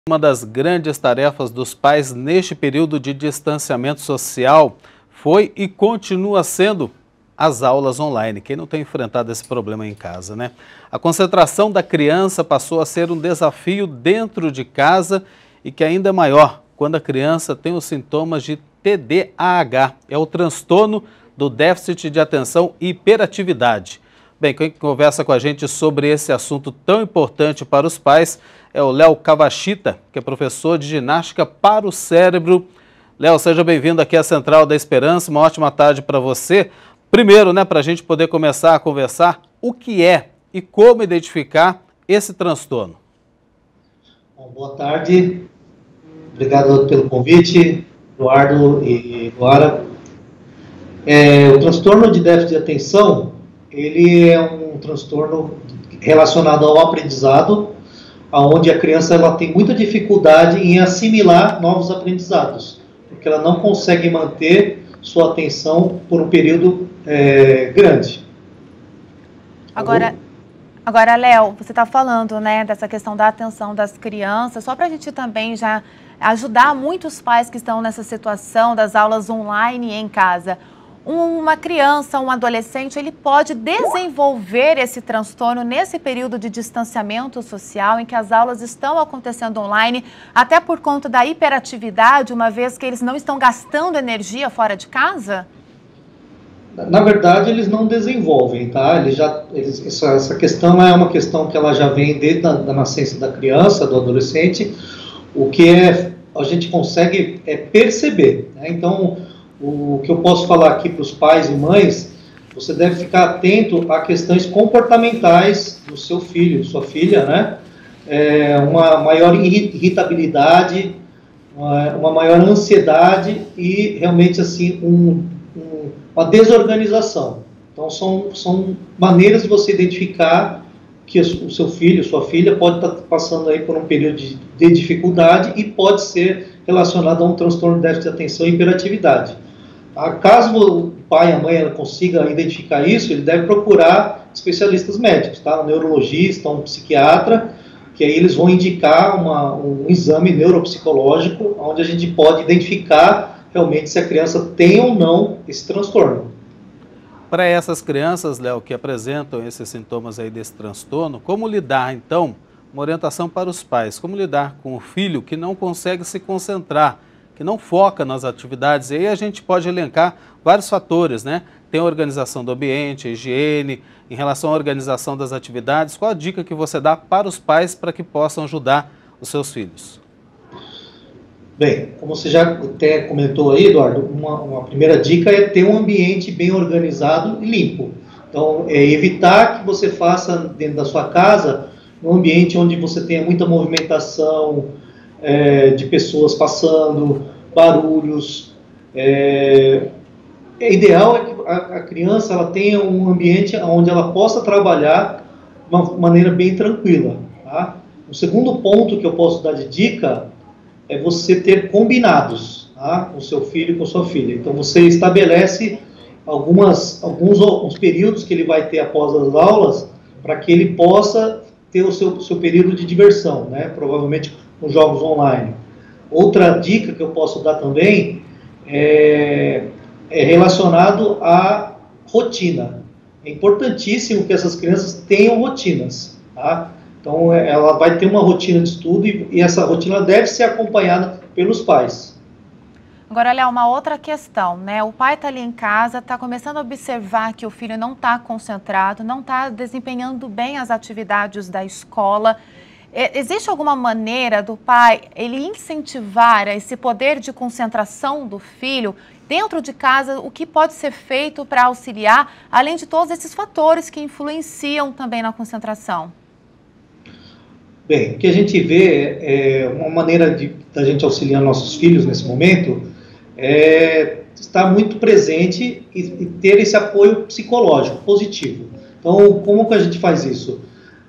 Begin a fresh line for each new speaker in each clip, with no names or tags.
Uma das grandes tarefas dos pais neste período de distanciamento social foi e continua sendo as aulas online. Quem não tem enfrentado esse problema em casa, né? A concentração da criança passou a ser um desafio dentro de casa e que ainda é maior quando a criança tem os sintomas de TDAH, é o transtorno do déficit de atenção e hiperatividade. Bem, quem conversa com a gente sobre esse assunto tão importante para os pais é o Léo Kawashita, que é professor de ginástica para o cérebro. Léo, seja bem-vindo aqui à Central da Esperança, uma ótima tarde para você. Primeiro, para a gente poder começar a conversar, o que é e como identificar esse transtorno?
Bom, boa tarde, obrigado pelo convite, Eduardo e Luara. O transtorno de déficit de atenção, ele é um transtorno relacionado ao aprendizado, onde a criança ela tem muita dificuldade em assimilar novos aprendizados, porque ela não consegue manter sua atenção por um período grande.
Agora, Léo, você está falando, dessa questão da atenção das crianças, só para a gente também já ajudar muitos pais que estão nessa situação das aulas online em casa. Uma criança, um adolescente, ele pode desenvolver esse transtorno nesse período de distanciamento social em que as aulas estão acontecendo online, até por conta da hiperatividade, uma vez que eles não estão gastando energia fora de casa?
Na verdade, eles não desenvolvem, tá? Essa questão é uma questão que ela já vem desde a nascença da criança, do adolescente, o que a gente consegue perceber, né? Então, o que eu posso falar aqui para os pais e mães, você deve ficar atento a questões comportamentais do seu filho, sua filha, né? Uma maior irritabilidade, uma maior ansiedade e realmente assim uma desorganização. Então são maneiras de você identificar que o seu filho, sua filha pode estar passando aí por um período de dificuldade e pode ser relacionado a um transtorno de déficit de atenção e hiperatividade. Caso o pai e a mãe consiga identificar isso, ele deve procurar especialistas médicos, tá? Um neurologista, um psiquiatra, que aí eles vão indicar um exame neuropsicológico, onde a gente pode identificar realmente se a criança tem ou não esse transtorno.
Para essas crianças, Léo, que apresentam esses sintomas aí desse transtorno, como lidar então, uma orientação para os pais, como lidar com o filho que não consegue se concentrar, que não foca nas atividades, e aí a gente pode elencar vários fatores, né? Tem a organização do ambiente, a higiene, em relação à organização das atividades, qual a dica que você dá para os pais para que possam ajudar os seus filhos?
Bem, como você já até comentou aí, Eduardo, uma primeira dica é ter um ambiente bem organizado e limpo. Então, evitar que você faça dentro da sua casa um ambiente onde você tenha muita movimentação, de pessoas passando, barulhos. Ideal é que a criança ela tenha um ambiente onde ela possa trabalhar de uma maneira bem tranquila. Tá? O segundo ponto que eu posso dar de dica é você ter combinados, tá? Com o seu filho e com a sua filha. Então você estabelece alguns períodos que ele vai ter após as aulas para que ele possa ter o seu período de diversão, né? Provavelmente com jogos online. Outra dica que eu posso dar também é relacionado à rotina. É importantíssimo que essas crianças tenham rotinas, tá? Então, ela vai ter uma rotina de estudo e essa rotina deve ser acompanhada pelos pais.
Agora, Léo, uma outra questão, né? O pai está ali em casa, está começando a observar que o filho não está concentrado, não está desempenhando bem as atividades da escola. Existe alguma maneira do pai ele incentivar esse poder de concentração do filho dentro de casa? O que pode ser feito para auxiliar, além de todos esses fatores que influenciam também na concentração?
Bem, o que a gente vê uma maneira da gente auxiliar nossos filhos nesse momento estar muito presente e ter esse apoio psicológico positivo. Então, como que a gente faz isso?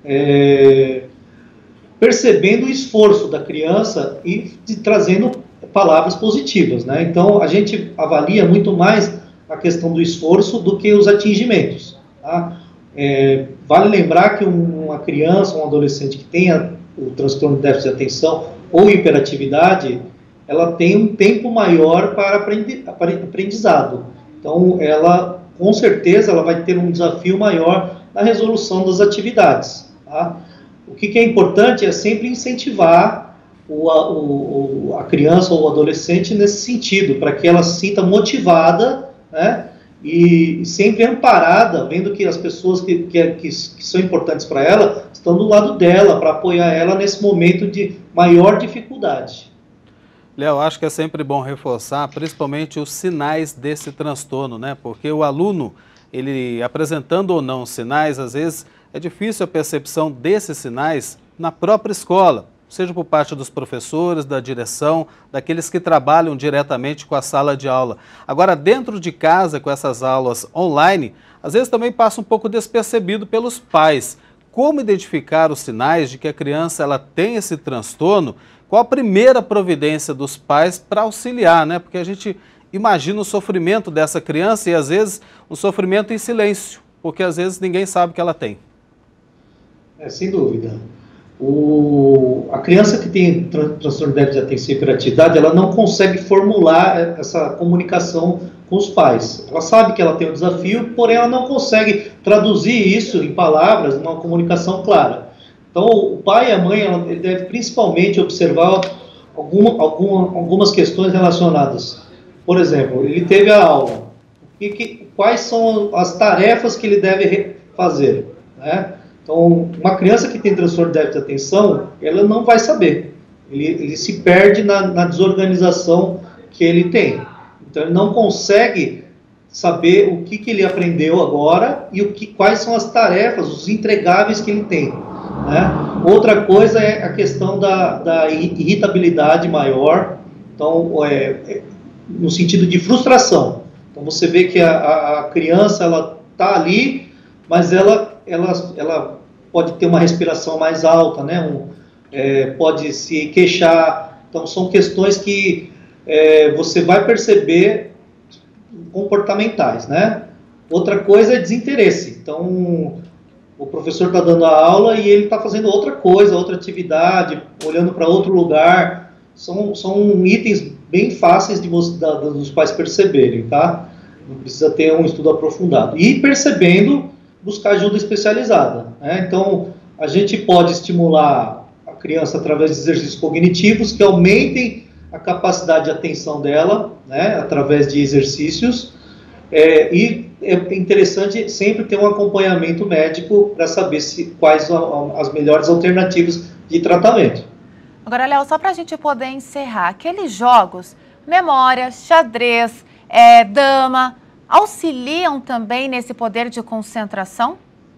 Percebendo o esforço da criança e trazendo palavras positivas, né? Então, a gente avalia muito mais a questão do esforço do que os atingimentos, tá? Vale lembrar que uma criança, um adolescente que tenha o transtorno de déficit de atenção ou hiperatividade, ela tem um tempo maior para aprendizado. Então, ela, com certeza, ela vai ter um desafio maior na resolução das atividades. Tá? O que é importante é sempre incentivar a criança ou o adolescente nesse sentido, para que ela se sinta motivada, né? E sempre amparada, vendo que as pessoas que são importantes para ela estão do lado dela, para apoiar ela nesse momento de maior dificuldade.
Léo, acho que é sempre bom reforçar, principalmente os sinais desse transtorno, né? Porque o aluno, ele apresentando ou não sinais, às vezes é difícil a percepção desses sinais na própria escola, seja por parte dos professores, da direção, daqueles que trabalham diretamente com a sala de aula. Agora, dentro de casa, com essas aulas online, às vezes também passa um pouco despercebido pelos pais. Como identificar os sinais de que a criança ela tem esse transtorno? Qual a primeira providência dos pais para auxiliar, né? Porque a gente imagina o sofrimento dessa criança e às vezes um sofrimento em silêncio, porque às vezes ninguém sabe que ela tem.
Sem dúvida. A criança que tem transtorno de déficit de atenção e hiperatividade, ela não consegue formular essa comunicação com os pais. Ela sabe que ela tem um desafio, porém ela não consegue traduzir isso em palavras, numa comunicação clara. Então, o pai e a mãe, ele deve principalmente observar algumas questões relacionadas. Por exemplo, ele teve a aula. Quais são as tarefas que ele deve fazer, né? Então, uma criança que tem transtorno de déficit de atenção, ela não vai saber. Ele se perde na desorganização que ele tem. Então, ele não consegue saber o que ele aprendeu agora e quais são as tarefas, os entregáveis que ele tem. Né? Outra coisa é a questão da irritabilidade maior, então, no sentido de frustração. Então, você vê que a criança ela está ali, mas ela pode ter uma respiração mais alta, né? Pode se queixar. Então, são questões que você vai perceber comportamentais, né? Outra coisa é desinteresse. Então, o professor está dando a aula e ele está fazendo outra coisa, outra atividade, olhando para outro lugar. São itens bem fáceis dos pais perceberem, tá? Não precisa ter um estudo aprofundado. E percebendo, buscar ajuda especializada, né? Então, a gente pode estimular a criança através de exercícios cognitivos que aumentem a capacidade de atenção dela, né? Através de exercícios, e é interessante sempre ter um acompanhamento médico para saber quais são as melhores alternativas de tratamento.
Agora, Léo, só para a gente poder encerrar, aqueles jogos, memória, xadrez, dama, auxiliam também nesse poder de concentração?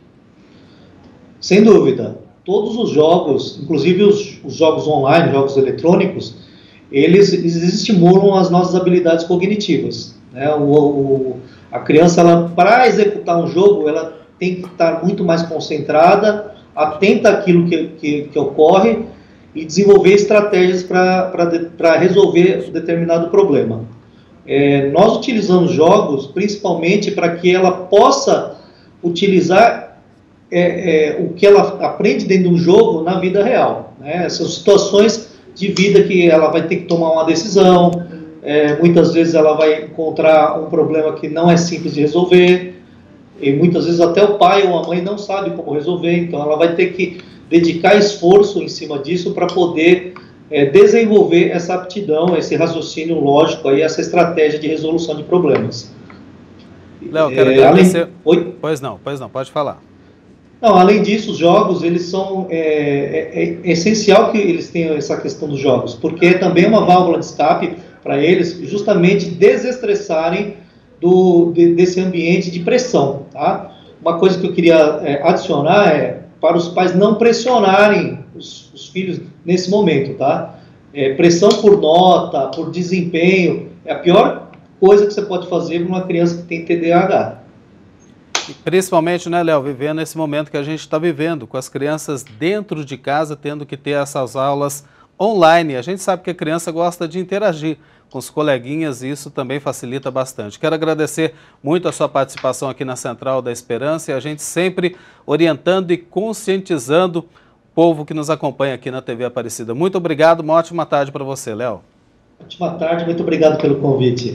Sem dúvida. Todos os jogos, inclusive os jogos online, jogos eletrônicos, eles estimulam as nossas habilidades cognitivas, né? A criança, para executar um jogo, ela tem que estar muito mais concentrada, atenta àquilo que ocorre e desenvolver estratégias para resolver determinado problema. Nós utilizamos jogos principalmente para que ela possa utilizar o que ela aprende dentro de um jogo na vida real, né? Essas situações de vida que ela vai ter que tomar uma decisão, muitas vezes ela vai encontrar um problema que não é simples de resolver, e muitas vezes até o pai ou a mãe não sabe como resolver, então ela vai ter que dedicar esforço em cima disso para poder desenvolver essa aptidão, esse raciocínio lógico, aí, essa estratégia de resolução de problemas.
Léo, quero agradecer... Oi? Pois não, pode falar.
Não, além disso, os jogos, eles são... É essencial que eles tenham essa questão dos jogos, porque é também uma válvula de escape para eles, justamente desestressarem desse ambiente de pressão, tá? Uma coisa que eu queria adicionar para os pais não pressionarem os filhos nesse momento, tá? Pressão por nota, por desempenho, é a pior coisa que você pode fazer para uma criança que tem TDAH.
E principalmente, né, Léo, vivendo esse momento que a gente está vivendo, com as crianças dentro de casa, tendo que ter essas aulas online. A gente sabe que a criança gosta de interagir com os coleguinhas e isso também facilita bastante. Quero agradecer muito a sua participação aqui na Central da Esperança e a gente sempre orientando e conscientizando povo que nos acompanha aqui na TV Aparecida. Muito obrigado, uma ótima tarde para você, Léo.
Ótima tarde, muito obrigado pelo convite.